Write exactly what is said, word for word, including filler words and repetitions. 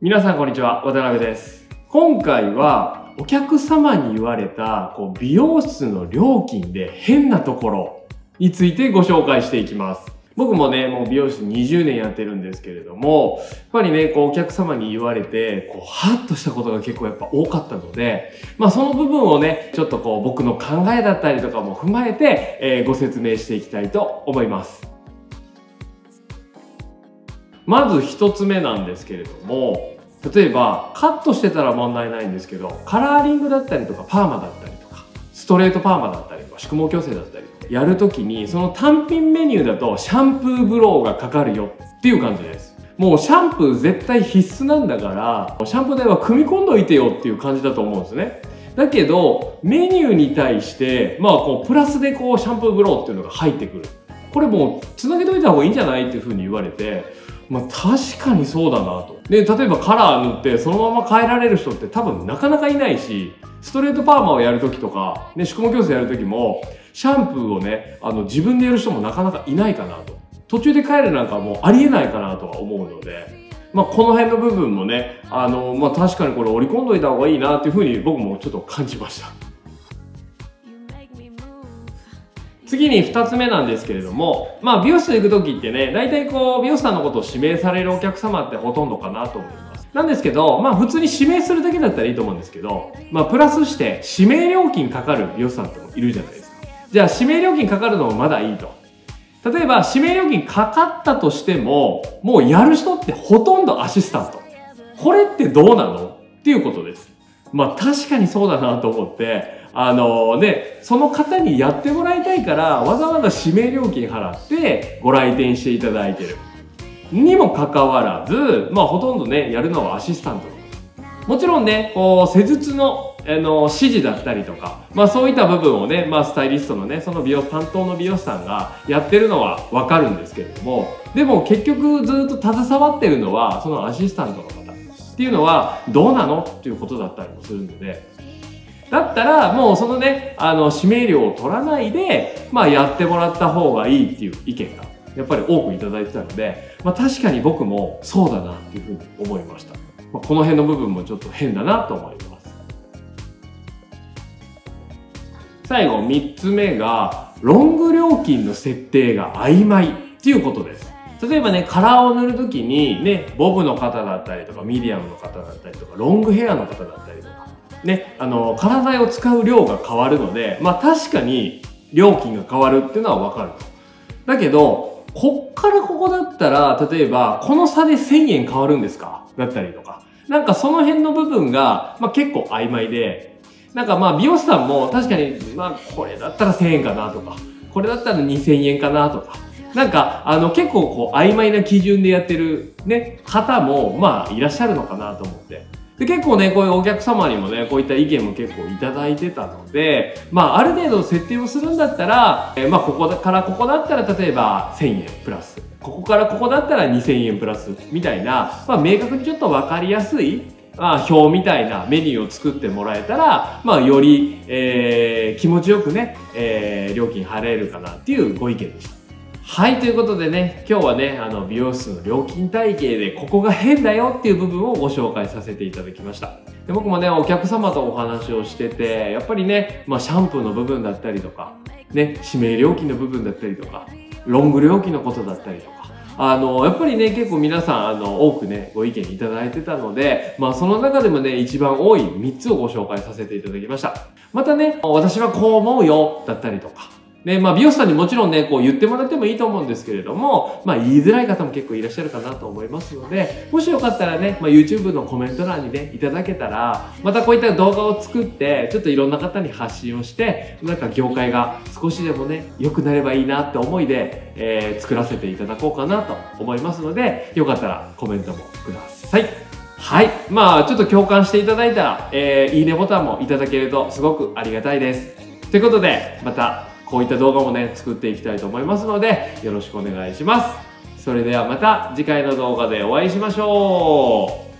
皆さんこんにちは、渡辺です。今回はお客様に言われたこう美容室の料金で変なところについてご紹介していきます。僕もね、もう美容室にじゅうねんやってるんですけれども、やっぱりね、こうお客様に言われて、こう、ハッとしたことが結構やっぱ多かったので、まあその部分をね、ちょっとこう僕の考えだったりとかも踏まえて、えー、ご説明していきたいと思います。まず一つ目なんですけれども、例えばカットしてたら問題ないんですけど、カラーリングだったりとかパーマだったりとか、ストレートパーマだったりとか、宿毛矯正だったりとかやるときに、その単品メニューだとシャンプーブローがかかるよっていう感じです。もうシャンプー絶対必須なんだから、シャンプー代は組み込んどいてよっていう感じだと思うんですね。だけどメニューに対してまあこうプラスでこうシャンプーブローっていうのが入ってくる。これもうつなげといた方がいいんじゃないっていうふうに言われて、まあ確かにそうだなと。で、例えばカラー塗ってそのまま変えられる人って多分なかなかいないし、ストレートパーマをやるときとか、ね、宿毛矯正やるときも、シャンプーをね、あの自分でやる人もなかなかいないかなと。途中で変えるなんかもうありえないかなとは思うので、まあこの辺の部分もね、あの、まあ確かにこれ織り込んどいた方がいいなっていうふうに僕もちょっと感じました。次にふたつめなんですけれども、まあ美容室行く時ってね、大体こう美容師さんのことを指名されるお客様ってほとんどかなと思います。なんですけど、まあ普通に指名するだけだったらいいと思うんですけど、まあプラスして指名料金かかる美容師さんってもいるじゃないですか。じゃあ指名料金かかるのもまだいいと。例えば指名料金かかったとしても、もうやる人ってほとんどアシスタント。これってどうなのっていうことです。まあ確かにそうだなと思って、あのね、その方にやってもらいたいからわざわざ指名料金払ってご来店していただいてる。にもかかわらず、まあほとんどね、やるのはアシスタント。もちろんね、こう施術のあの指示だったりとか、まあそういった部分をね、まあスタイリストのね、その美容担当の美容師さんがやってるのはわかるんですけれども、でも結局ずっと携わってるのはそのアシスタントの方っていうのはどうなのっていうことだったりもするので、だったらもうそのね、あの指名料を取らないで、まあやってもらった方がいいっていう意見がやっぱり多くいただいてたので、まあ確かに僕もそうだなっていうふうに思いました。まあ、この辺の部分もちょっと変だなと思います。最後みっつめが、ロング料金の設定が曖昧っていうことです。例えばね、カラーを塗るときにね、ボブの方だったりとか、ミディアムの方だったりとか、ロングヘアの方だったりとか、ね、あの、カラー剤を使う量が変わるので、まあ確かに料金が変わるっていうのはわかると。だけど、こっからここだったら、例えば、この差でせんえん変わるんですかだったりとか。なんかその辺の部分が、まあ結構曖昧で、なんかまあ美容師さんも確かに、まあこれだったらせんえんかなとか、これだったらにせんえんかなとか、なんかあの結構こう曖昧な基準でやってるね、方もまあいらっしゃるのかなと思って。で結構ね、こういうお客様にもね、こういった意見も結構いただいてたので、まあある程度設定をするんだったら、えー、まあここからここだったら例えばせんえんプラス、ここからここだったらにせんえんプラスみたいな、まあ明確にちょっとわかりやすい、まあ、表みたいなメニューを作ってもらえたら、まあより、えー、気持ちよくね、えー、料金払えるかなっていうご意見でした。はい、ということでね、今日はね、あの、美容室の料金体系でここが変だよっていう部分をご紹介させていただきました。で僕もね、お客様とお話をしてて、やっぱりね、まあ、シャンプーの部分だったりとか、ね、指名料金の部分だったりとか、ロング料金のことだったりとか、あの、やっぱりね、結構皆さん、あの、多くね、ご意見いただいてたので、まあ、その中でもね、一番多いみっつをご紹介させていただきました。またね、私はこう思うよ、だったりとか、ね、まあ美容師さんにもちろんね、こう言ってもらってもいいと思うんですけれども、まあ言いづらい方も結構いらっしゃるかなと思いますので、もしよかったらね、まあ YouTube のコメント欄にね、いただけたら、またこういった動画を作って、ちょっといろんな方に発信をして、なんか業界が少しでもね、良くなればいいなって思いで、えー、作らせていただこうかなと思いますので、よかったらコメントもください。はい。まあちょっと共感していただいたら、えー、いいねボタンもいただけるとすごくありがたいです。ということで、また、こういった動画もね、作っていきたいと思いますので、よろしくお願いします。それではまた次回の動画でお会いしましょう。